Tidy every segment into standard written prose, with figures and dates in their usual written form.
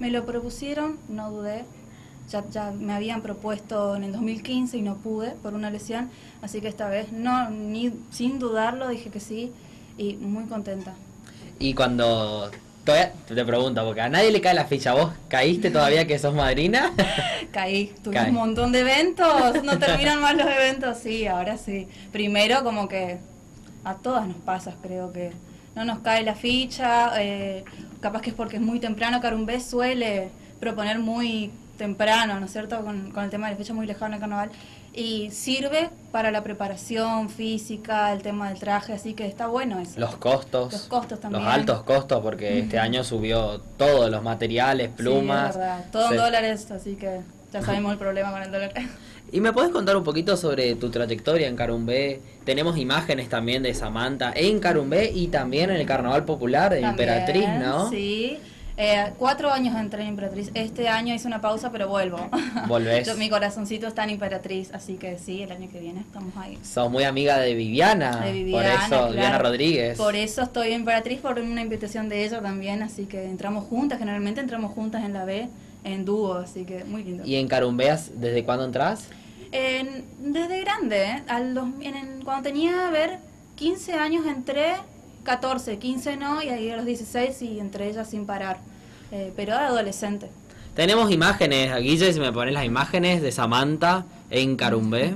Me lo propusieron, no dudé. Ya me habían propuesto en el 2015 y no pude por una lesión, así que esta vez sin dudarlo dije que sí y muy contenta. Y cuando... Todavía te pregunto, porque a nadie le cae la ficha. ¿Vos caíste todavía que sos madrina? Caí, tuve un montón de eventos, no terminan más los eventos, sí, ahora sí. Primero como que a todas nos pasa, creo que no nos cae la ficha, capaz que es porque es muy temprano. Carumbé suele proponer muy temprano, ¿no es cierto?, con el tema de la fecha muy lejana del carnaval, y sirve para la preparación física, el tema del traje, así que está bueno eso. Los costos también. Los altos costos, porque este año subió todos los materiales, plumas. Sí, es verdad, todo en dólares, así que ya sabemos el problema con el dólar. ¿Y me podés contar un poquito sobre tu trayectoria en Carumbé? Tenemos imágenes también de Samantha en Carumbé y también en el Carnaval Popular de también, Emperatriz, ¿no? Sí. 4 años entré en Emperatriz. Este año hice una pausa, pero vuelvo. ¿Volvés? Mi corazoncito está en Emperatriz, así que sí, el año que viene estamos ahí. Sos muy amiga de Viviana. De Viviana, por eso, claro. Viviana Rodríguez. Por eso estoy en Emperatriz, por una invitación de ella también, así que entramos juntas, generalmente entramos juntas en la B, en dúo, así que muy lindo. ¿Y en Carumbé desde cuándo entras? Desde grande, cuando tenía, 15 años entré, 14, 15 no, y ahí a los 16 y entre ellas sin parar, pero de adolescente. Tenemos imágenes, Guille, si me pones las imágenes de Samantha en Carumbé.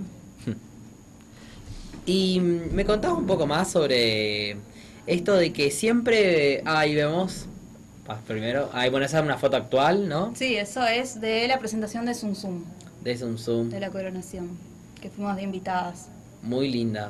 Y me contás un poco más sobre esto de que siempre, ahí vemos, primero, ahí pones una foto actual, ¿no? Sí, eso es de la presentación de Zum Zum. De Zum Zum. De la coronación, que fuimos de invitadas. Muy linda.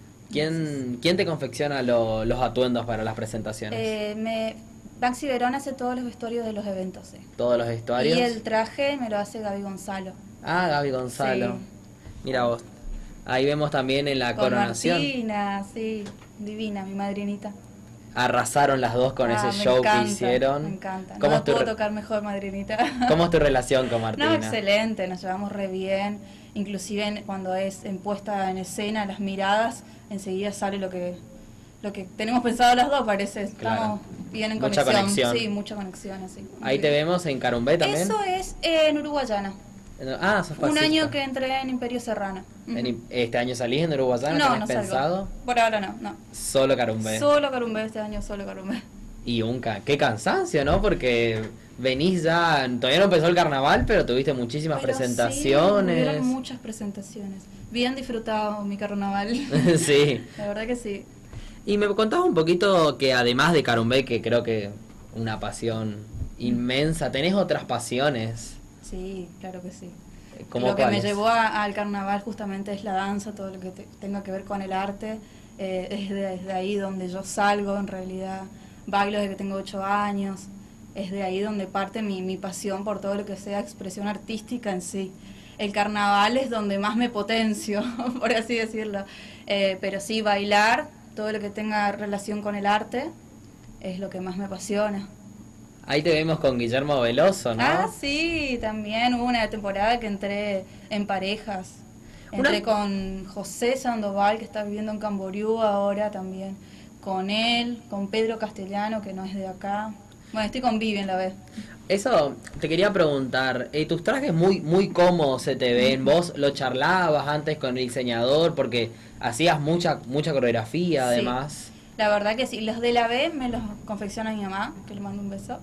¿Quién te confecciona los atuendos para las presentaciones? Baxi Verón hace todos los vestuarios de los eventos. ¿Todos los vestuarios? Y el traje me lo hace Gaby Gonzalo. Ah, Gaby Gonzalo. Sí. Mira vos. Ahí vemos también en la coronación. Martina, sí, divina, mi madrinita. Arrasaron las dos con ese show que hicieron. Me encanta. ¿Cómo no puedo tocar mejor, madrinita. ¿Cómo es tu relación con Martina? No, excelente, nos llevamos re bien. Inclusive cuando es en puesta en escena, las miradas, enseguida sale lo que tenemos pensado las dos, parece. Estamos bien en mucha conexión. Sí, mucha conexión, así. Ahí te vemos en Carumbé también. Eso es en Uruguayana. Ah, sos fascista. Un año que entré en Imperio Serrano. ¿Este año salís en Uruguayana? No, ¿Tenés pensado? Salgo. Por ahora no. Solo Carumbé. Solo Carumbé este año, solo Carumbé. Y qué cansancio, ¿no? Porque venís ya, todavía no empezó el carnaval, pero tuviste muchísimas presentaciones. Sí, tuvieron muchas presentaciones. Bien disfrutado mi carnaval. Sí. La verdad que sí. Y me contás un poquito que además de Carumbé, que creo que una pasión inmensa, ¿tenés otras pasiones? Sí, claro que sí. ¿Cómo lo que cuáles? me llevó al carnaval justamente es la danza, todo lo que tenga que ver con el arte. Es desde ahí donde yo salgo, en realidad. Bailo desde que tengo 8 años. Es de ahí donde parte mi pasión por todo lo que sea expresión artística en sí. El carnaval es donde más me potencio, por así decirlo. Pero sí, bailar, todo lo que tenga relación con el arte, es lo que más me apasiona. Ahí te vemos con Guillermo Veloso, ¿no? Ah, sí, también hubo una temporada que entré en parejas. Entré con José Sandoval, que está viviendo en Camboriú ahora también. Con él, con Pedro Castellano, que no es de acá. Bueno, estoy con Vivi en la vez. Eso te quería preguntar, tus trajes muy cómodos se te ven, vos lo charlabas antes con el diseñador porque hacías mucha coreografía además. Sí, la verdad que sí, los de la B me los confecciona mi mamá, que le mando un beso.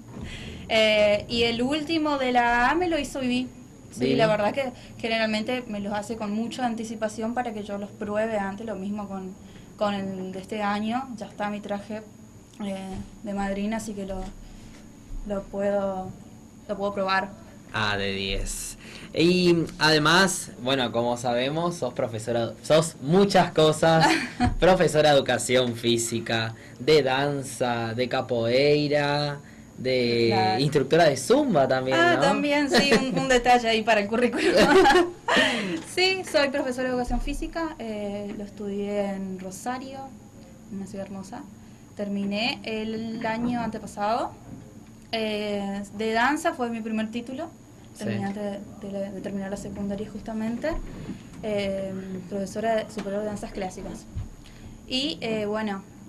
Y el último de la A me lo hizo Vivi. Sí, Vivi. La verdad que generalmente me los hace con mucha anticipación para que yo los pruebe antes, lo mismo con el de este año, ya está mi traje de madrina, así que lo puedo probar. Ah, de 10. Y además, bueno, como sabemos, sos muchas cosas, profesora de educación física, de danza, de capoeira, de instructora de zumba también, ¿no? También, sí, un detalle ahí para el currículum. Sí, soy profesora de educación física, lo estudié en Rosario, una ciudad hermosa. Terminé el año antepasado. De danza fue mi primer título. Terminé antes de terminar la secundaria justamente. Profesora superior de danzas clásicas. Y bueno,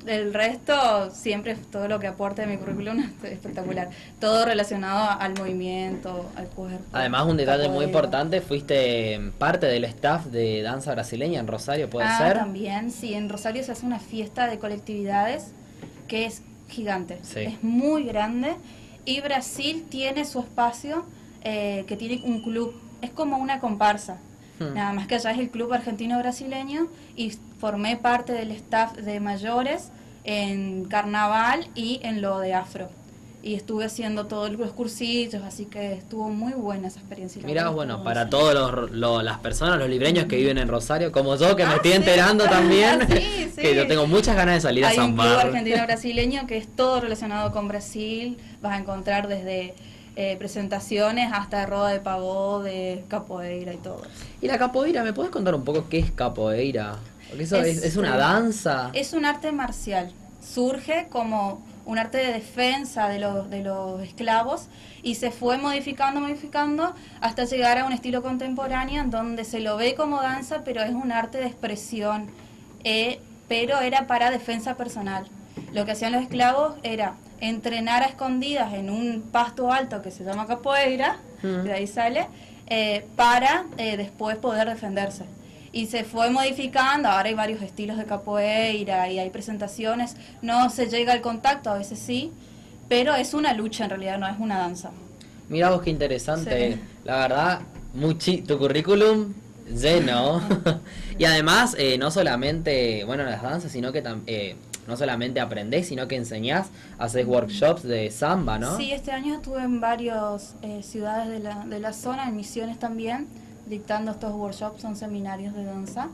El resto, siempre todo lo que aporte mi currículum es espectacular. Todo relacionado al movimiento, al cuerpo. Además, un detalle muy capoeira. importante, fuiste parte del staff de danza brasileña en Rosario, ¿puede ser? También, sí, en Rosario se hace una fiesta de colectividades que es gigante, Sí. es muy grande, y Brasil tiene su espacio, que tiene un club, es como una comparsa. Nada más que allá es el Club Argentino Brasileño, y formé parte del staff de mayores en carnaval y en lo de afro. Y estuve haciendo todos los cursillos, así que estuvo muy buena esa experiencia. Mirá, bueno, para todas las personas, los libreños que viven en Rosario, como yo, que me estoy sí. enterando también, Sí, sí. que yo tengo muchas ganas de salir a Hay un club zambar. argentino brasileño que es todo relacionado con Brasil. Vas a encontrar desde presentaciones hasta roda de pagode, de capoeira y todo. Y la capoeira, ¿me puedes contar un poco qué es capoeira? Porque eso es una danza. Es un arte marcial. Surge como un arte de defensa de los esclavos, y se fue modificando hasta llegar a un estilo contemporáneo en donde se lo ve como danza, pero es un arte de expresión, pero era para defensa personal. Lo que hacían los esclavos era entrenar a escondidas en un pasto alto que se llama capoeira, de ahí sale, para después poder defenderse. Y se fue modificando, ahora hay varios estilos de capoeira y hay presentaciones, no se llega al contacto, a veces sí, pero es una lucha en realidad, no es una danza. Mira vos qué interesante, Sí. la verdad, tu currículum lleno. Y además, no solamente, bueno, las danzas, sino que no solamente aprendés, sino que enseñás, haces workshops de samba, ¿no? Sí, este año estuve en varias ciudades de la zona, en Misiones también, dictando estos workshops, son seminarios de danza,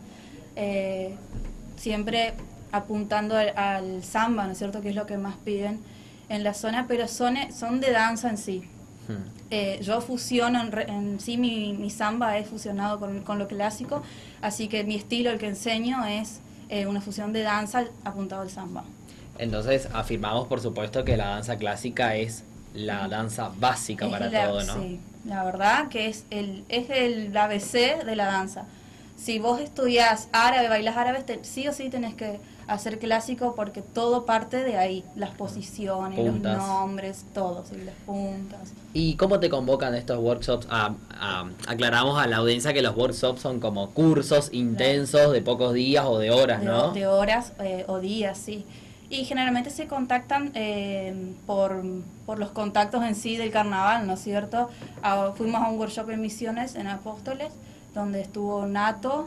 siempre apuntando al samba, ¿no es cierto?, que es lo que más piden en la zona, pero son de danza en sí. Yo fusiono, en sí mi samba es fusionado con lo clásico, así que mi estilo, el que enseño, es una fusión de danza apuntado al samba. Entonces afirmamos, por supuesto, que la danza clásica es la danza básica para todo, ¿no? Sí, la verdad que es el ABC de la danza. Si vos estudiás árabe, bailás árabe, sí o sí tenés que hacer clásico, porque todo parte de ahí, las posiciones, Puntas. los nombres, todo, sí, las puntas. ¿Y cómo te convocan estos workshops? Aclaramos a la audiencia que los workshops son como cursos intensos de pocos días o de horas, ¿no? De horas o días, sí. Y generalmente se contactan por los contactos en sí del carnaval, ¿no es cierto? Fuimos a un workshop en Misiones, en Apóstoles, donde estuvo Nato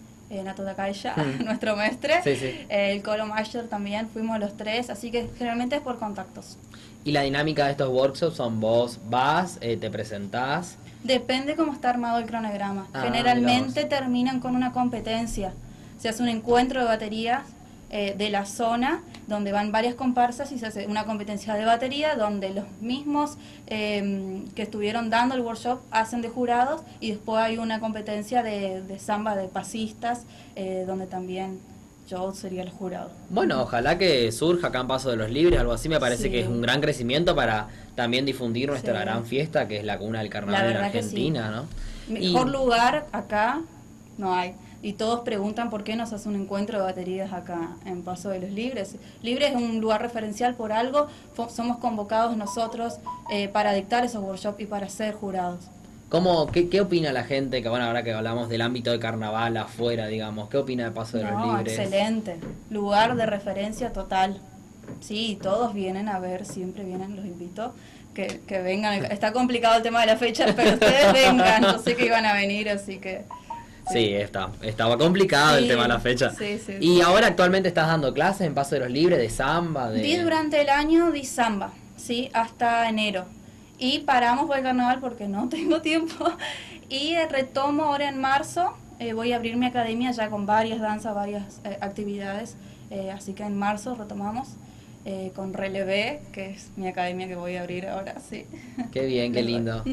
Takaya, nuestro maestre, Sí, sí. el Colo Master también, fuimos los tres, así que generalmente es por contactos. Y la dinámica de estos workshops son vos vas, te presentás. Depende cómo está armado el cronograma. Ah, Generalmente mirá terminan con una competencia. Se hace un encuentro de baterías de la zona, donde van varias comparsas, y se hace una competencia de batería donde los mismos que estuvieron dando el workshop hacen de jurados, y después hay una competencia de samba de pasistas, donde también yo sería el jurado. Bueno, ojalá que surja acá en Paso de los Libres, algo así, me parece Sí. que es un gran crecimiento para también difundir nuestra Sí. gran fiesta, que es la cuna del carnaval La en verdad que Argentina, sí. ¿no? Mejor Y- lugar acá no hay. Y todos preguntan por qué nos hace un encuentro de baterías acá en Paso de los Libres. Libres es un lugar referencial por algo, somos convocados nosotros para dictar esos workshops y para ser jurados. ¿Qué opina la gente, que bueno, ahora que hablamos del ámbito de carnaval afuera, digamos, qué opina de Paso de los No, Libres? excelente. Lugar de referencia total. Sí, todos vienen a ver, siempre vienen, los invito que vengan. Está complicado el tema de la fecha, pero ustedes vengan, yo sé que iban a venir, así que... Sí, estaba complicado el Sí, tema de la fecha. sí, sí, Y sí. ahora actualmente estás dando clases en Paso de los Libres de samba, Di durante el año, di samba, ¿sí? Hasta enero. Y paramos por el carnaval porque no tengo tiempo. Y retomo ahora en marzo. Voy a abrir mi academia ya con varias danzas, varias actividades. Así que en marzo retomamos con Relevé, que es mi academia que voy a abrir ahora, sí. Qué bien, qué lindo.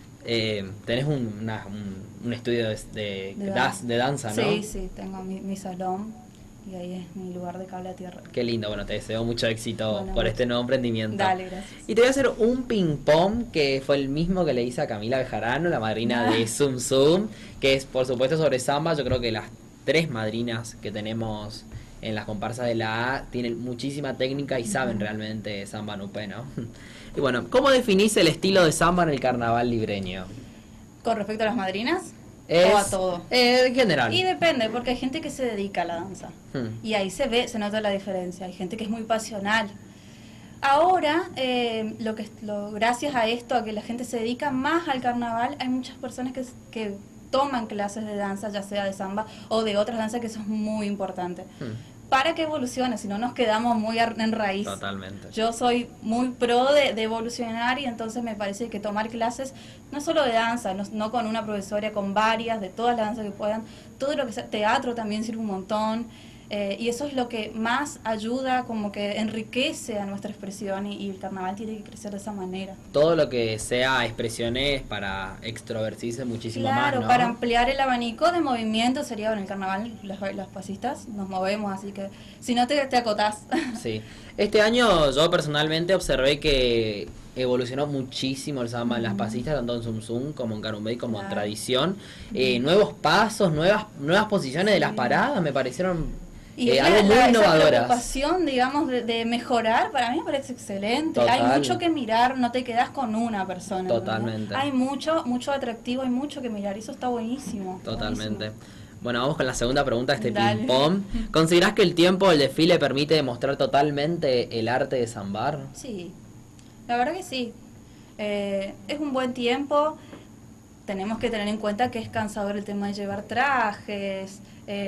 Tenés un estudio de danza, ¿no? Sí, sí, tengo mi salón y ahí es mi lugar de cable a tierra. Qué lindo, bueno, te deseo mucho éxito Bueno, por este nuevo emprendimiento. Dale, gracias. Y te voy a hacer un ping pong que fue el mismo que le hice a Camila Bejarano, la madrina de Zum Zum, que es por supuesto sobre samba. Yo creo que las tres madrinas que tenemos en las comparsas de la A tienen muchísima técnica y saben realmente samba nupé, ¿no? Y bueno, ¿cómo definís el estilo de samba en el carnaval libreño? Con respecto a las madrinas, Es, o a todo. En general. Y depende, porque hay gente que se dedica a la danza. Hmm. Y ahí se nota la diferencia. Hay gente que es muy pasional. Ahora, gracias a esto, a que la gente se dedica más al carnaval, hay muchas personas que toman clases de danza, ya sea de samba o de otras danzas, que eso es muy importante. Para que evolucione, si no nos quedamos muy en raíz. Totalmente. Yo soy muy pro de evolucionar, y entonces me parece que tomar clases, no solo de danza, no con una profesora, con varias, de todas las danzas que puedan, todo lo que sea, teatro también sirve un montón. Y eso es lo que más ayuda, como que enriquece a nuestra expresión, y el carnaval tiene que crecer de esa manera. Todo lo que sea expresiones para extrovertirse muchísimo más, Claro, ¿no? para ampliar el abanico de movimiento sería en el carnaval, las pasistas nos movemos, así que si no te acotás. Sí. Este año yo personalmente observé que evolucionó muchísimo el samba en las pasistas, tanto en Zum Zum como en Carumbey, como en tradición. Nuevos pasos, nuevas posiciones de las paradas me parecieron algo muy esa innovadoras. preocupación, digamos, de mejorar, para mí me parece excelente. Total. Hay mucho que mirar, no te quedas con una persona. Totalmente. ¿No? Hay mucho atractivo, hay mucho que mirar, y eso está buenísimo. Totalmente. Buenísimo. Bueno, vamos con la segunda pregunta de este Dale. ping-pong. ¿Considerás que el tiempo del desfile permite demostrar totalmente el arte de sambar? Sí, la verdad que sí. Es un buen tiempo. Tenemos que tener en cuenta que es cansador el tema de llevar trajes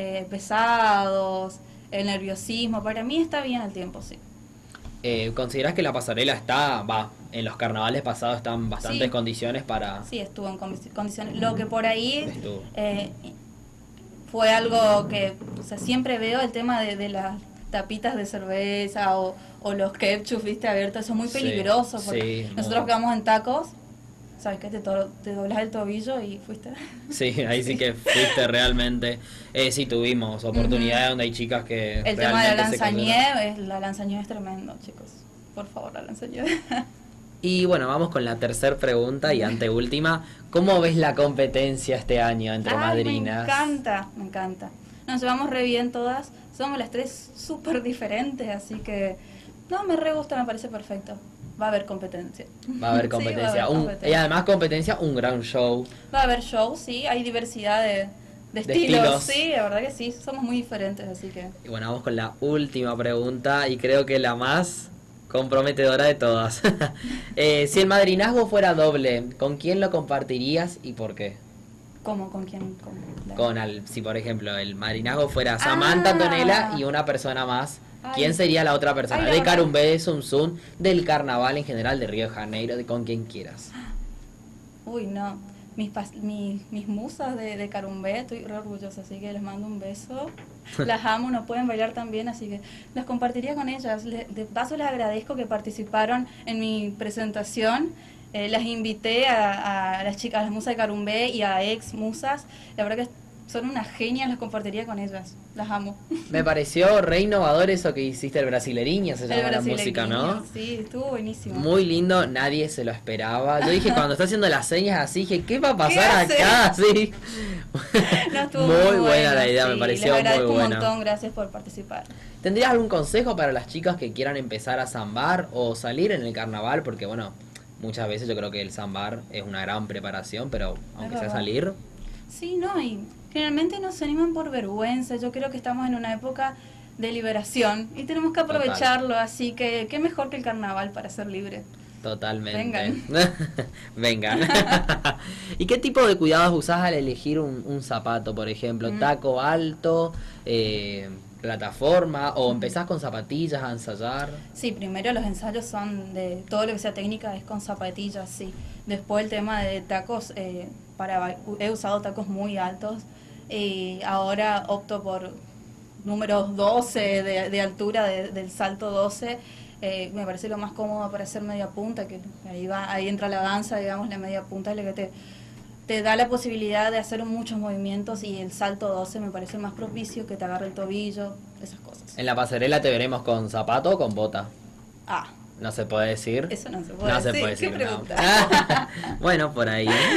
pesados, el nerviosismo. Para mí está bien el tiempo, sí. ¿Considerás que la pasarela en los carnavales pasados están bastantes condiciones para...? Sí, estuvo en condiciones. Lo que por ahí Estuvo. fue algo que, o sea, siempre veo el tema de las tapitas de cerveza o los ketchup, viste, abiertos. Eso es muy peligroso, porque nosotros que vamos en tacos, ¿sabes qué? Te doblas el tobillo y fuiste. Sí, ahí sí que fuiste realmente. Sí, tuvimos oportunidades donde hay chicas que el tema de la lanzañeve es tremendo, chicos. Por favor, la lanzañeve. Y bueno, vamos con la tercera pregunta y anteúltima. ¿Cómo ves la competencia este año entre madrinas? Me encanta. Nos llevamos re bien todas. Somos las tres súper diferentes, así que... No, me re gusta, me parece perfecto. Va a haber competencia. Va a haber competencia. Y además competencia, un gran show. Va a haber show, sí. Hay diversidad de estilos. Sí, la verdad que sí. Somos muy diferentes, así que... Y bueno, vamos con la última pregunta y creo que la más comprometedora de todas. Si el madrinazgo fuera doble, ¿con quién lo compartirías y por qué? ¿Cómo? ¿Con quién? Si por ejemplo el madrinazgo fuera Samantha Antonella y una persona más, ¿quién sería la otra persona? De Carumbé, de Zum Zum, del carnaval en general, de Río de Janeiro, de con quien quieras. Uy, no. Mis musas de Carumbé, estoy re orgullosa, así que les mando un beso. Las amo, no pueden bailar tan bien, así que las compartiría con ellas. De paso les agradezco que participaron en mi presentación. Las invité a las chicas, a las musas de Carumbé y a ex musas. La verdad que son unas genias, las compartiría con ellas. Las amo. Me pareció re innovador eso que hiciste, el Brasileiriña se llama la música, ¿no? Sí, estuvo buenísimo. Muy lindo, nadie se lo esperaba. Yo dije, cuando está haciendo las señas así, dije, ¿qué va a pasar acá? Sí. No, estuvo muy buena la idea, me pareció muy buena. Les agradezco un montón, gracias por participar. ¿Tendrías algún consejo para las chicas que quieran empezar a sambar o salir en el carnaval? Porque bueno, muchas veces yo creo que el sambar es una gran preparación, pero aunque sea salir... Sí, no, y generalmente no se animan por vergüenza. Yo creo que estamos en una época de liberación y tenemos que aprovecharlo, así que qué mejor que el carnaval para ser libre. Totalmente. Vengan. ¿Y qué tipo de cuidados usás al elegir un zapato, por ejemplo? ¿Taco alto, plataforma, o empezás con zapatillas a ensayar? Sí, primero los ensayos son de todo lo que sea técnica, es con zapatillas, sí. Después el tema de tacos, he usado tacos muy altos y ahora opto por números 12 de altura del salto 12. Me parece lo más cómodo para hacer media punta, que ahí entra la danza, digamos, la media punta es la que te da la posibilidad de hacer muchos movimientos, y el salto 12 me parece el más propicio, que te agarre el tobillo, esas cosas. ¿En la pasarela te veremos con zapato o con bota? Ah. No se puede decir. Eso no se puede decir. Se puede decir. ¿Qué pregunta? No. Bueno, por ahí.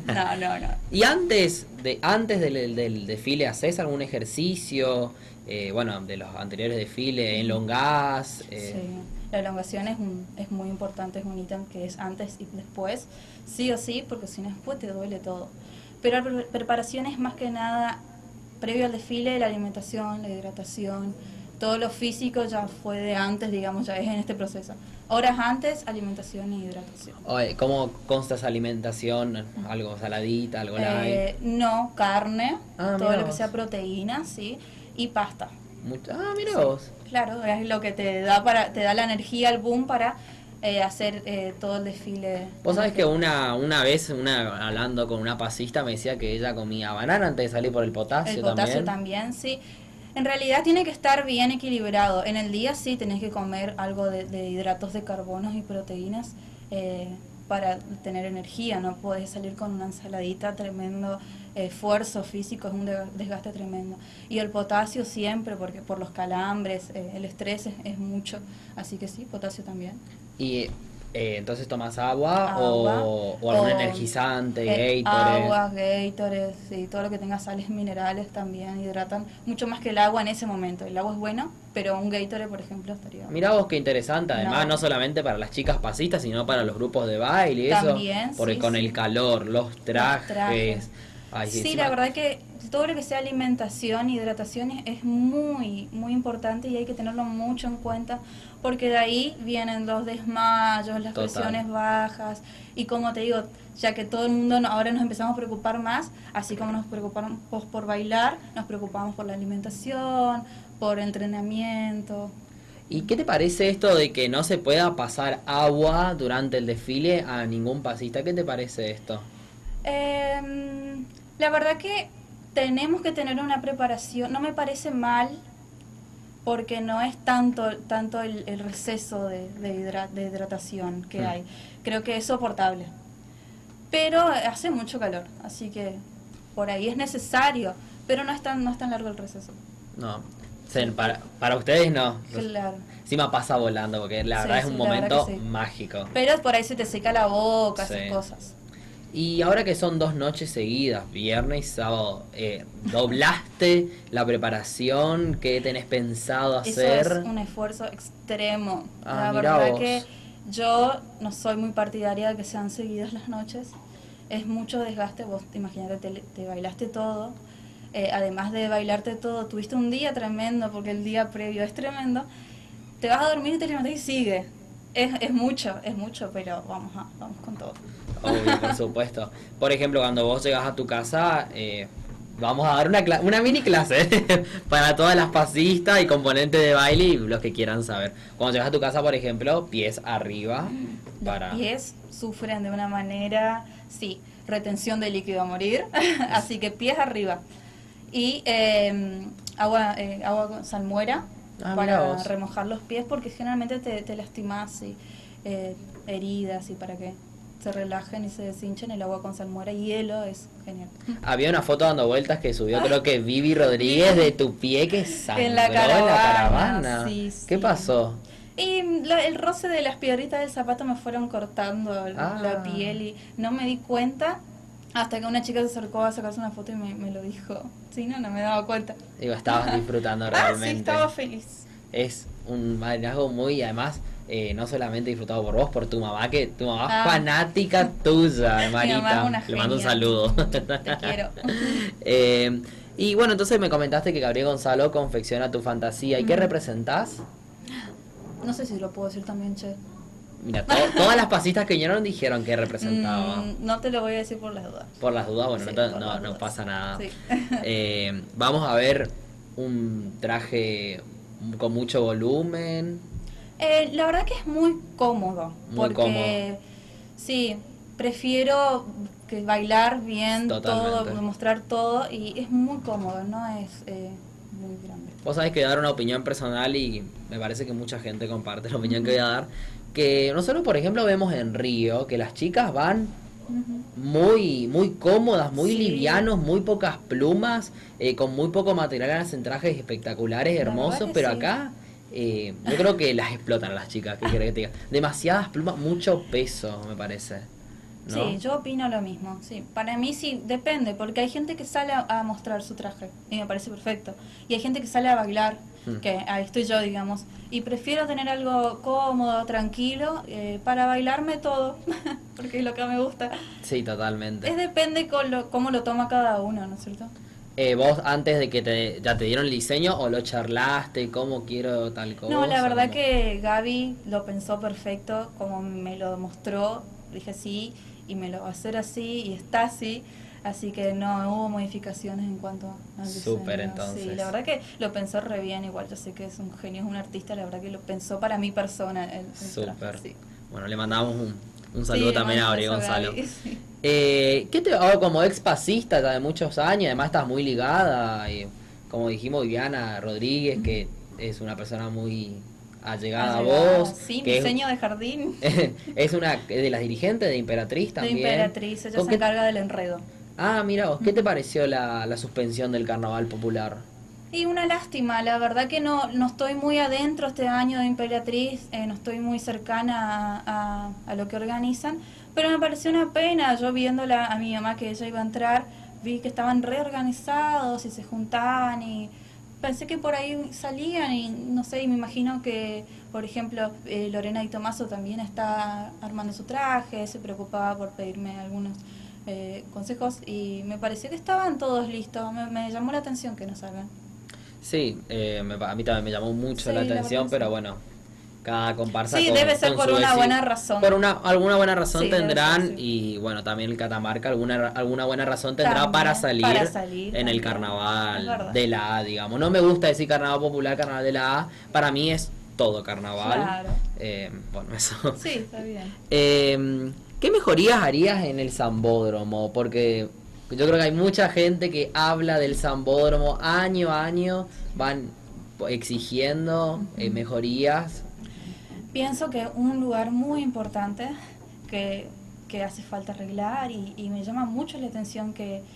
No, no, no. ¿Y antes del desfile haces algún ejercicio? Bueno, de los anteriores desfiles, elongás. Sí, la elongación es muy importante, es un ítem que es antes y después, sí o sí, porque si no después te duele todo. Pero la preparación es más que nada previo al desfile, la alimentación, la hidratación, todo lo físico ya fue de antes, digamos, ya es en este proceso. Horas antes, alimentación y hidratación. Oye, ¿cómo consta esa alimentación? ¿Algo saladita, algo light? No, carne, Ah, todo mirá lo que vos. sea proteína, sí, y pasta. Mira Sí, vos. claro, es lo que te da la energía, el boom para hacer todo el desfile. Vos sabés que una vez, hablando con una pasista, me decía que ella comía banana antes de salir por el potasio, El potasio también, sí. En realidad tiene que estar bien equilibrado. En el día sí tenés que comer algo de hidratos de carbonos y proteínas para tener energía. No podés salir con una ensaladita, tremendo esfuerzo físico, es un desgaste tremendo. Y el potasio siempre, porque por los calambres, el estrés es mucho. Así que sí, potasio también. Y entonces tomas agua, Agua, o algún energizante, Gatorade. Aguas, Gatorade, sí, todo lo que tenga sales minerales también hidratan mucho más que el agua en ese momento. El agua es bueno, pero un Gatorade, por ejemplo, estaría... Mirá vos qué interesante, además No. no solamente para las chicas pasistas, sino para los grupos de baile y eso. También, Porque sí, con sí. el calor, los trajes. Ay, Sí, encima- la verdad que todo lo que sea alimentación, hidratación es muy, muy importante y hay que tenerlo mucho en cuenta porque de ahí vienen los desmayos, las Total. presiones bajas y como te digo, ya que todo el mundo ahora nos empezamos a preocupar más, así como nos preocupamos por bailar, nos preocupamos por la alimentación, por entrenamiento. ¿Y qué te parece esto de que no se pueda pasar agua durante el desfile a ningún pasista? ¿Qué te parece esto? La verdad que tenemos que tener una preparación, no me parece mal porque no es tanto el receso de hidratación que hay. Creo que es soportable. Pero hace mucho calor, así que por ahí es necesario, pero no es tan largo el receso. No, para ustedes no. Claro. Encima pasa volando, porque la Sí, verdad es sí, un la verdad momento que sí. mágico. Pero por ahí se te seca la boca, Sí. esas cosas. Y ahora que son 2 noches seguidas, viernes y sábado, ¿doblaste la preparación? ¿Qué tenés pensado Eso hacer? es un esfuerzo extremo. Ah, La mirá verdad vos. que yo no soy muy partidaria de que sean seguidas las noches. Es mucho desgaste. Vos imagínate, te bailaste todo. Además de bailarte todo, tuviste un día tremendo, porque el día previo es tremendo. Te vas a dormir y te levantas y sigue. Es mucho, pero vamos con todo. Obvio, por supuesto. Por ejemplo, cuando vos llegas a tu casa, vamos a dar una mini clase para todas las pasistas y componentes de baile y los que quieran saber. Cuando llegas a tu casa, por ejemplo, pies arriba. Para... Los pies sufren de una manera, sí, retención de líquido a morir, así que pies arriba. Y agua con salmuera Ah, mirá para vos. remojar los pies porque generalmente te lastimas y heridas y para que se relajen y se deshinchen. El agua con salmuera y hielo es genial. Había una foto dando vueltas que subió, creo que Vivi Rodríguez, de tu pie que sangró En la caravana, caravana. sí, ¿Qué sí. pasó? Y el roce de las piedritas del zapato me fueron cortando Ah. la piel y no me di cuenta hasta que una chica se acercó a sacarse una foto y me lo dijo. Sí, no me daba cuenta. Digo, estabas disfrutando Ah, realmente. sí, estaba feliz. Es un bailazo muy, además, no solamente disfrutado por vos, por tu mamá, que tu mamá es fanática tuya, Marita. mamá es una Le mando un genia. saludo. Te quiero. Y bueno, entonces me comentaste que Gabriel Gonzalo confecciona tu fantasía. ¿Y qué representás? No sé si lo puedo decir también, che. Mira, todas las pasistas que vinieron dijeron que representaba. No te lo voy a decir por las dudas. Por las dudas, bueno, Sí, no, por las no dudas. pasa nada. Sí. Vamos a ver un traje con mucho volumen. La verdad que es muy cómodo. Muy porque cómodo. sí, prefiero que bailar bien, Totalmente. todo, mostrar todo y es muy cómodo, no es muy grande. Vos sabés que dar una opinión personal y me parece que mucha gente comparte la opinión que voy a dar. Que nosotros, por ejemplo, vemos en Río que las chicas van muy cómodas, muy Sí. livianos, muy pocas plumas, con muy poco material, hacen trajes espectaculares, La hermosos, verdad que pero sí. acá yo creo que las explotan a las chicas, ¿qué querés que te diga? Demasiadas plumas, mucho peso, me parece. ¿no? Sí, yo opino lo mismo. Sí, para mí sí, depende, porque hay gente que sale a mostrar su traje y me parece perfecto. Y hay gente que sale a bailar, que ahí estoy yo, digamos. Y prefiero tener algo cómodo, tranquilo, para bailarme todo, porque es lo que me gusta. Sí, totalmente. Es depende cómo lo toma cada uno, ¿no es cierto? ¿Vos antes de que ya te dieron el diseño o lo charlaste, cómo quiero tal cosa? No, la verdad ¿Cómo? que Gaby lo pensó perfecto, como me lo mostró, dije sí, y me lo va a hacer así, y está así, así que no hubo modificaciones en cuanto al diseño. Súper, entonces. Sí, la verdad que lo pensó re bien, igual yo sé que es un genio, es un artista, la verdad que lo pensó para mi persona. El Súper. traje, sí. Bueno, le mandamos un saludo Sí, también a mando Abre un beso a Gonzalo. Gaby, sí. ¿Qué te hago como ex pasista ya de muchos años? Además estás muy ligada, y, como dijimos, Viviana Rodríguez, que es una persona muy allegada a vos, Sí, que diseño de jardín, es una de las dirigentes de Imperatriz de también. Imperatriz, ella ¿Con se qué- encarga del enredo. Ah, mira vos, ¿qué te pareció la suspensión del carnaval popular? Y una lástima, la verdad que no estoy muy adentro este año de Imperatriz, no estoy muy cercana a lo que organizan, pero me pareció una pena, yo viéndola a mi mamá que ella iba a entrar, vi que estaban reorganizados y se juntaban y pensé que por ahí salían y no sé, y me imagino que, por ejemplo, Lorena y Tomaso también está armando su traje, se preocupaba por pedirme algunos consejos y me pareció que estaban todos listos, me llamó la atención que no salgan. Sí, a mí también me llamó mucho Sí, la la verdad atención, que pero sí. bueno, cada comparsa Sí, debe ser con por su una buena razón. por alguna buena razón Sí, debe tendrán, ser, sí. y bueno, también el Catamarca alguna buena razón tendrá para También, salir también. en el Es carnaval verdad. de la A, digamos. No me gusta decir carnaval popular, carnaval de la A, para mí es todo carnaval. Claro. Bueno, eso. Sí, está bien. ¿Qué mejorías harías en el Sambódromo? Porque yo creo que hay mucha gente que habla del Sambódromo año a año, van exigiendo mejorías. Pienso que un lugar muy importante que hace falta arreglar y me llama mucho la atención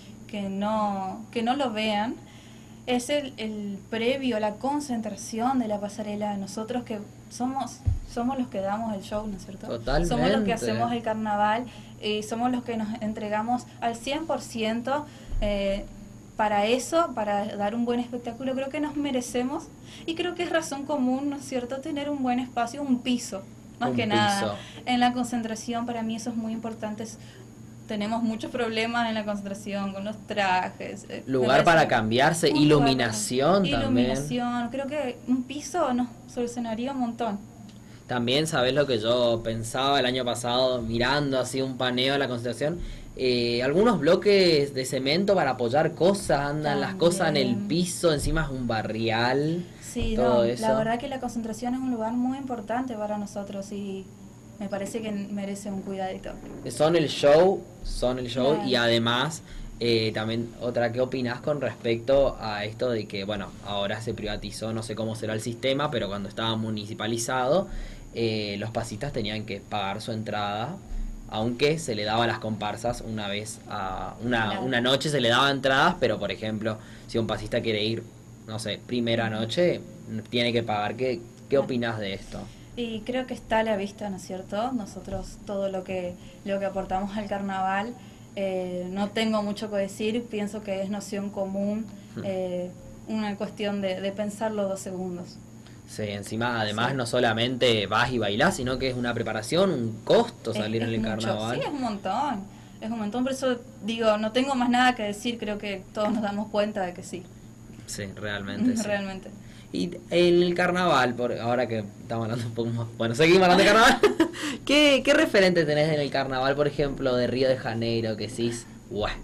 que no lo vean es el previo, la concentración de la pasarela. Nosotros que somos los que damos el show, ¿no es cierto? Totalmente. Somos los que hacemos el carnaval, somos los que nos entregamos al 100%. Para eso, para dar un buen espectáculo, creo que nos merecemos y creo que es razón común, ¿no es cierto?, tener un buen espacio, un piso, más Un que piso. nada. En la concentración, para mí eso es muy importante. Tenemos muchos problemas en la concentración con los trajes. Lugar para cambiarse, un iluminación lugar para- también. Iluminación, creo que un piso nos solucionaría un montón. También, ¿sabes lo que yo pensaba el año pasado mirando así un paneo a la concentración? Algunos bloques de cemento para apoyar cosas, andan las cosas en el También. piso, encima es un barrial, Sí, todo no, eso. la verdad que la concentración es un lugar muy importante para nosotros y me parece que merece un cuidadito. Son el show, Claro. y además también otra, ¿qué opinás con respecto a esto de que, bueno, ahora se privatizó, no sé cómo será el sistema, pero cuando estaba municipalizado, los pasistas tenían que pagar su entrada, aunque se le daba a las comparsas una vez Claro. una noche se le daba entradas, pero por ejemplo, si un pasista quiere ir, no sé, primera noche, tiene que pagar. ¿Qué Claro. opinás de esto? Y creo que está a la vista, ¿no es cierto? Nosotros todo lo que aportamos al carnaval, no tengo mucho que decir, pienso que es noción común, una cuestión de pensarlo 2 segundos. Sí, encima además Sí. no solamente vas y bailás, sino que es una preparación, un costo salir en el mucho, carnaval. sí, es un montón, por eso digo, no tengo más nada que decir, creo que todos nos damos cuenta de que sí, Sí, realmente. Sí. realmente. Y en el carnaval, ahora que estamos hablando un poco más, bueno, seguimos hablando de carnaval. ¿Qué referente tenés en el carnaval, por ejemplo, de Río de Janeiro, que decís, guau?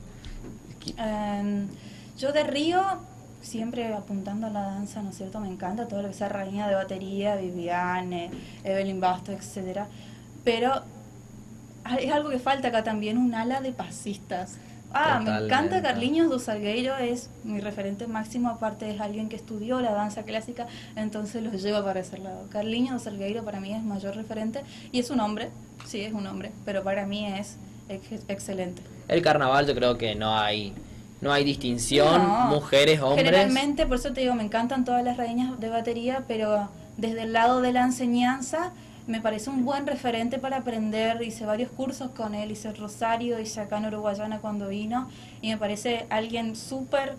Yo de Río, siempre apuntando a la danza, ¿no es cierto? Me encanta todo lo que sea Reina de Batería, Viviane, Evelyn Basto, etcétera. Pero es algo que falta acá también, un ala de pasistas. Me encanta Totalmente. Carliños do Salgueiro, es mi referente máximo, aparte es alguien que estudió la danza clásica, entonces los lleva para ese lado. Carliños do Salgueiro para mí es mayor referente y es un hombre, sí, es un hombre, pero para mí es excelente. El carnaval yo creo que no hay distinción, No, mujeres, hombres. generalmente, por eso te digo, me encantan todas las reinas de batería, pero desde el lado de la enseñanza, me parece un buen referente para aprender. Hice varios cursos con él, hice Rosario, hice acá en Uruguayana cuando vino, y me parece alguien súper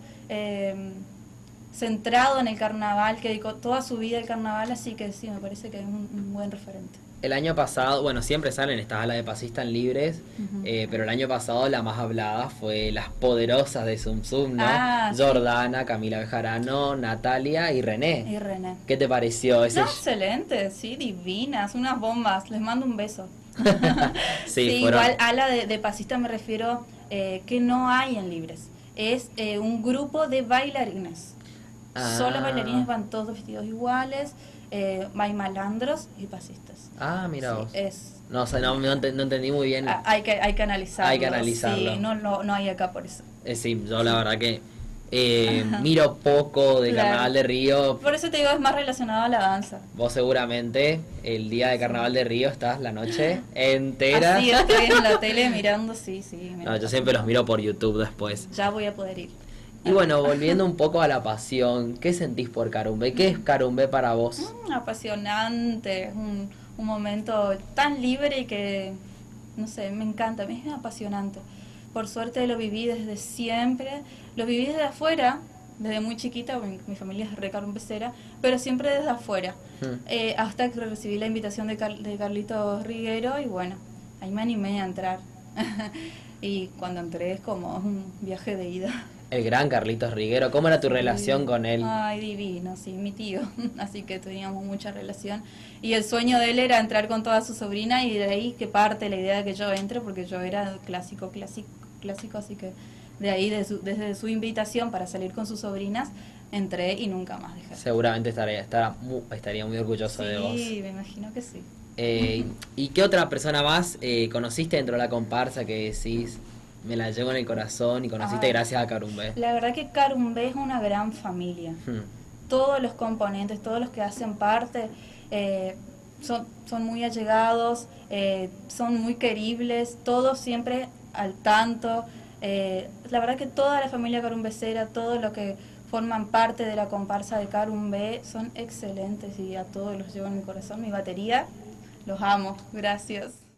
centrado en el carnaval, que dedicó toda su vida al carnaval, así que sí, me parece que es un buen referente. El año pasado, bueno, siempre salen estas alas de pasistas libres, pero el año pasado la más hablada fue las poderosas de Zum Zum, ¿no? Jordana, Camila Bejarano, Natalia y René. Y René. ¿Qué te pareció ese? No, excelente, sí, divinas, unas bombas, les mando un beso. Sí, sí, igual ala de pasista me refiero que no hay en libres, es un grupo de bailarines. Solo bailarines, van todos vestidos iguales, hay malandros y pasistas. Ah, mira vos. Es, no, o sea, no entendí muy bien. Hay que analizarlo. Hay que analizarlo. Sí, no hay acá por eso. Sí, yo la verdad que miro poco de Carnaval de Río. Por eso te digo, es más relacionado a la danza. Vos seguramente el día de Carnaval de Río estás la noche entera. Así estoy en la tele mirando, sí. No, yo siempre los miro por YouTube después. Ya voy a poder ir. Y bueno, volviendo un poco a la pasión, ¿qué sentís por Carumbé? ¿Qué es Carumbé para vos? Apasionante, un momento tan libre que, no sé, me encanta, es apasionante. Por suerte lo viví desde siempre, lo viví desde afuera, desde muy chiquita, mi familia es re carumbecera, pero siempre desde afuera, hasta que recibí la invitación de Carlitos Riguero y bueno, ahí me animé a entrar. Y cuando entré es como un viaje de ida. El gran Carlitos Riguero, ¿cómo era tu relación con él? Ay, divino, sí, mi tío, así que teníamos mucha relación. Y el sueño de él era entrar con toda su sobrina, y de ahí que parte la idea de que yo entre, porque yo era clásico, así que de ahí, desde su invitación para salir con sus sobrinas, entré y nunca más dejé. Seguramente estaría muy orgulloso de vos. Sí, me imagino que sí. ¿Y qué otra persona más conociste dentro de la comparsa que decís, me la llevo en el corazón y conociste gracias a Carumbé? La verdad que Carumbé es una gran familia. Todos los componentes, todos los que hacen parte, son muy allegados, son muy queribles, todos siempre al tanto. La verdad que toda la familia carumbecera, todos los que forman parte de la comparsa de Carumbé son excelentes, y a todos los llevo en mi corazón. Mi batería, los amo, gracias.